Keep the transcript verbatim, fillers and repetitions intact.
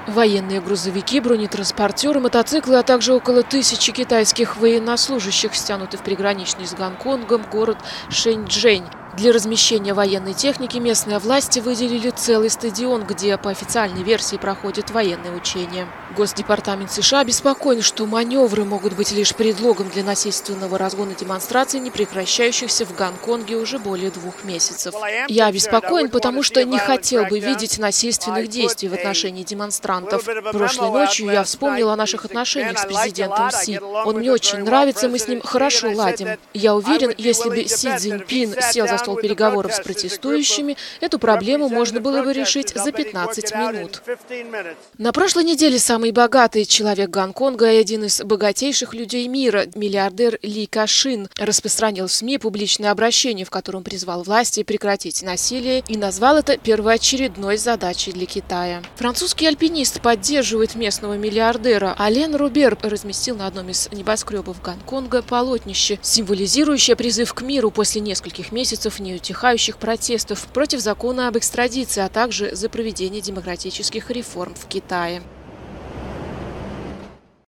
Военные грузовики, бронетранспортеры, мотоциклы, а также около тысячи китайских военнослужащих стянуты в приграничный с Гонконгом город Шэньчжэнь. Для размещения военной техники местные власти выделили целый стадион, где по официальной версии проходят военные учения. Госдепартамент США обеспокоен, что маневры могут быть лишь предлогом для насильственного разгона демонстраций, не прекращающихся в Гонконге уже более двух месяцев. Я обеспокоен, потому что не хотел бы видеть насильственных действий в отношении демонстрантов. Прошлой ночью я вспомнил о наших отношениях с президентом Си. Он мне очень нравится, мы с ним хорошо ладим. Я уверен, если бы Си Цзиньпин сел за стол переговоров с протестующими, эту проблему можно было бы решить за пятнадцать минут. На прошлой неделе самый богатый человек Гонконга и один из богатейших людей мира, миллиардер Ли Ka-shing, распространил в СМИ публичное обращение, в котором призвал власти прекратить насилие и назвал это первоочередной задачей для Китая. Французский альпинист поддерживает местного миллиардера. Ален Рубер разместил на одном из небоскребов Гонконга полотнище, символизирующее призыв к миру после нескольких месяцев неутихающих протестов против закона об экстрадиции, а также за проведение демократических реформ в Китае.